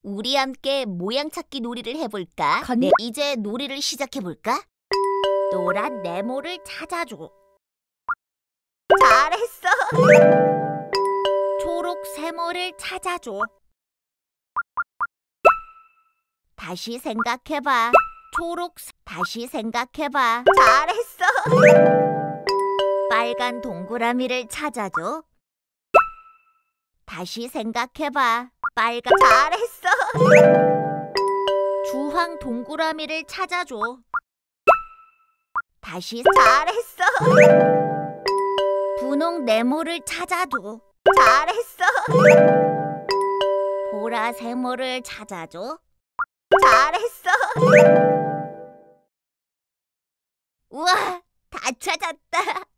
우리 함께 모양 찾기 놀이를 해볼까? 네, 이제 놀이를 시작해볼까? 노란 네모를 찾아줘. 잘했어. 초록 세모를 찾아줘. 다시 생각해봐. 다시 생각해봐. 잘했어. 빨간 동그라미를 찾아줘. 다시 생각해봐. 잘했어. 주황 동그라미를 찾아줘. 잘했어. 분홍 네모를 찾아줘. 잘했어. 보라 세모를 찾아줘. 잘했어. 우와, 다 찾았다.